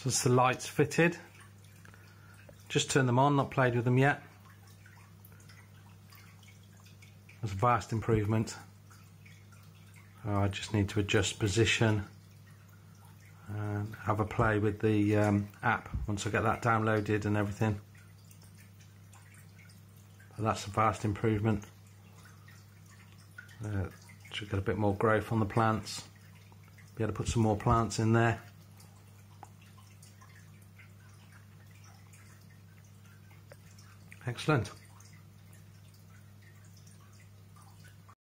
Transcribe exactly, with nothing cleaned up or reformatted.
So it's the lights fitted. Just turned them on, not played with them yet. There's a vast improvement. Oh, I just need to adjust position and have a play with the um, app once I get that downloaded and everything. But that's a vast improvement. Uh, should get a bit more growth on the plants. Be able to put some more plants in there. Excellent.